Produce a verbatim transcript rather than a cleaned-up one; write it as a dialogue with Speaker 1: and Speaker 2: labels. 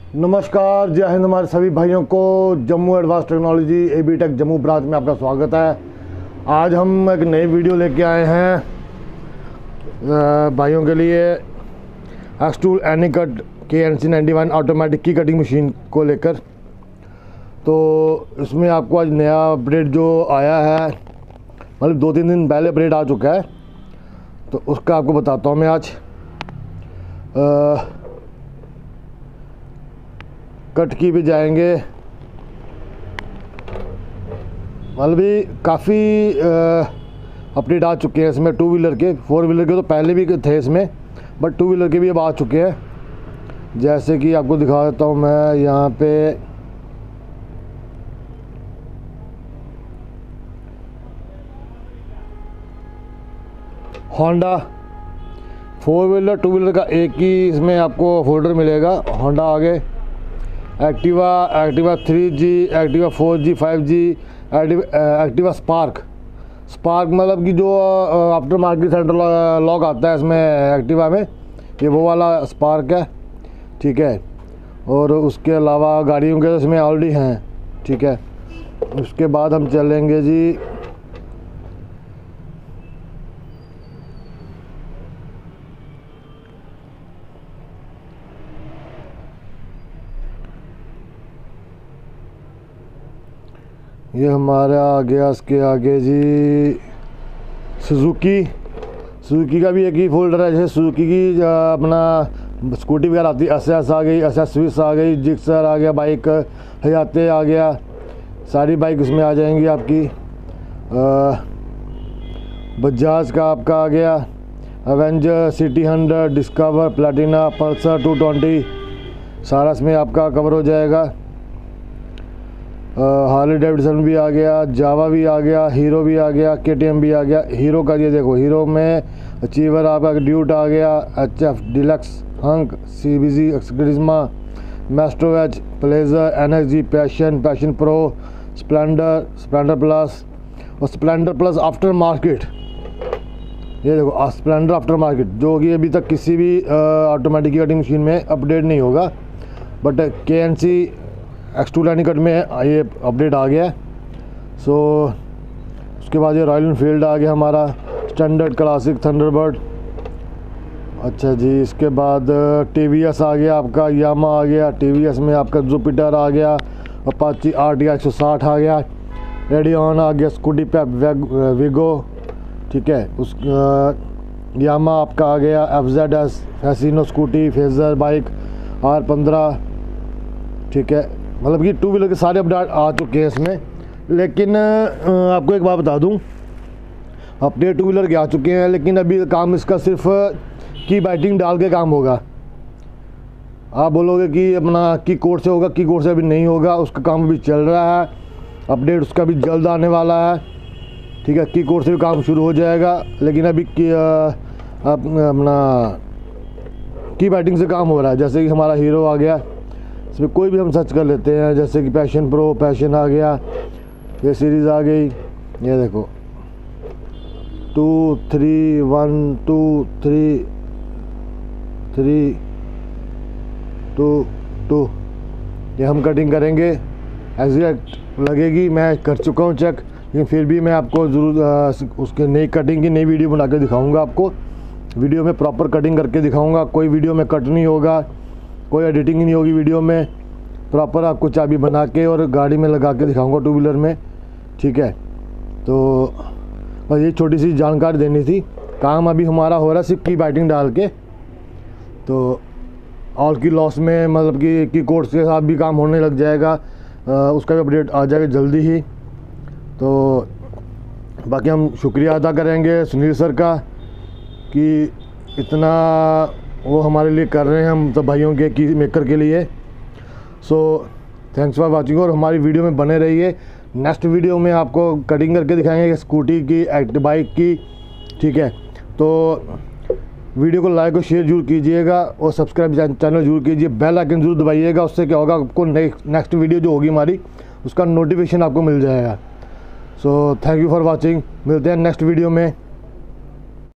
Speaker 1: नमस्कार, जय हिंद हमारे सभी भाइयों को। Jammu advance technology A B tech Jammu branch में आपका स्वागत है। आज हम एक नई वीडियो लेके आए हैं भाइयों के लिए एक्सटूल एनीकट के N C ninety one automatic की कटिंग मशीन को लेकर। तो इसमें आपको आज नया अपडेट जो आया है, मतलब दो तीन दिन पहले अपडेट आ चुका है, तो उसका आपको बताता हूँ मैं आज। आ, कट की भी जाएंगे, मतलब भी काफ़ी अपडेट आ चुके हैं इसमें। टू व्हीलर के, फोर व्हीलर के तो पहले भी थे इसमें, बट टू व्हीलर के भी अब आ चुके हैं। जैसे कि आपको दिखा देता हूँ मैं यहाँ पे। Honda four wheeler two wheeler का एक ही इसमें आपको फोल्डर मिलेगा। होंडा आगे Activa, Activa three G, Activa four G, five G, Activa Spark. Spark मतलब कि जो आफ्टर मार्केट सेंटर लॉक आता है इसमें एक्टिवा में, ये वो वाला स्पार्क है, ठीक है। और उसके अलावा गाड़ियों के इसमें ऑलरेडी हैं, ठीक है। उसके बाद हम चलेंगे जी ये हमारा आ गया। इसके आगे जी सुजुकी। सुजुकी का भी एक ही फोल्डर है। जैसे सुजुकी की अपना स्कूटी वगैरह आती है, एस एस आ गई, एस एस स्विस आ गई, जिक्सर आ गया, बाइक हयाते आ गया, सारी बाइक उसमें आ जाएंगी आपकी। बजाज का आपका आ गया Avenger, city hundred, Discover, Platina, Pulsar two twenty, सारा इसमें आपका कवर हो जाएगा। हार्ले डेविडसन भी आ गया, जावा भी आ गया, हीरो भी आ गया, के टी एम भी आ गया। हीरो का ये देखो, हीरो में अचीवर आपका ड्यूट आ गया, H F Deluxe, Hunk, C B Z, एक्सक्रिज्मा, मैस्ट्रोवेज, Pleasure, N X G, Passion, Passion Pro, Splendor, Splendor Plus और स्प्लेंडर प्लस आफ्टर मार्केट। ये देखो स्प्लेंडर आफ्टर मार्केट, जो कि अभी तक किसी भी ऑटोमेटिक कटिंग मशीन में अपडेट नहीं होगा, बट के एन सी एक्सटूल एनीकट में ये अपडेट आ गया है। सो उसके बाद ये रॉयल एनफील्ड आ गया हमारा, स्टैंडर्ड, क्लासिक, थंडरबर्ड। अच्छा जी, इसके बाद टी वी एस आ गया आपका, यामा आ गया, टी वी एस में आपका जुपिटर आ गया, अपाची आर टी एक सौ साठ आ गया, रेडियन आ गया, स्कूटी पेप विगो, ठीक है। उस यामा आपका आ गया, F Z S, Fascino scooty, Fazer bike, R पंद्रह, ठीक है। मतलब कि टू व्हीलर के सारे अपडेट आ चुके हैं इसमें। लेकिन आपको एक बात बता दूं, अपडेट टू व्हीलर के आ चुके हैं, लेकिन अभी काम इसका सिर्फ की बाइटिंग डाल के काम होगा। आप बोलोगे कि अपना की कोड से होगा, की कोड से अभी नहीं होगा, उसका काम अभी चल रहा है। अपडेट उसका भी जल्द आने वाला है, ठीक है। की कोड से भी काम शुरू हो जाएगा, लेकिन अभी की अपना की बाइटिंग से काम हो रहा है। जैसे कि हमारा हीरो आ गया, इसमें कोई भी हम सर्च कर लेते हैं, जैसे कि पैशन प्रो, पैशन आ गया, ये सीरीज़ आ गई। ये देखो two three one two three three two two, ये हम कटिंग करेंगे, एग्जैक्ट लगेगी। मैं कर चुका हूँ चेक, लेकिन फिर भी मैं आपको ज़रूर उसके नई कटिंग की नई वीडियो बना के दिखाऊँगा। आपको वीडियो में प्रॉपर कटिंग करके दिखाऊँगा। कोई वीडियो में कट नहीं होगा, कोई एडिटिंग नहीं होगी वीडियो में, प्रॉपर आपको चाबी बना के और गाड़ी में लगा के दिखाऊंगा टू व्हीलर में, ठीक है। तो बस ये छोटी सी जानकारी देनी थी। काम अभी हमारा हो रहा है सिर्फ की बाइटिंग डाल के, तो ऑल की लॉस में मतलब कि की कोड्स के साथ भी काम होने लग जाएगा। आ, उसका भी अपडेट आ जाएगा जल्दी ही। तो बाकी हम शुक्रिया अदा करेंगे सुनील सर का कि इतना वो हमारे लिए कर रहे हैं, हम सब भाइयों के की मेकर के लिए। सो थैंक्स फॉर वाचिंग, और हमारी वीडियो में बने रहिए। नेक्स्ट वीडियो में आपको कटिंग करके दिखाएंगे स्कूटी की, एक्ट बाइक की, ठीक है। तो वीडियो को लाइक और शेयर जरूर कीजिएगा, और सब्सक्राइब चैनल जरूर कीजिए, बेल आइकन जरूर दबाइएगा। उससे क्या होगा, आपको नेक्स्ट वीडियो जो होगी हमारी, उसका नोटिफिकेशन आपको मिल जाएगा। So thank you for watching, मिलते हैं नेक्स्ट वीडियो में।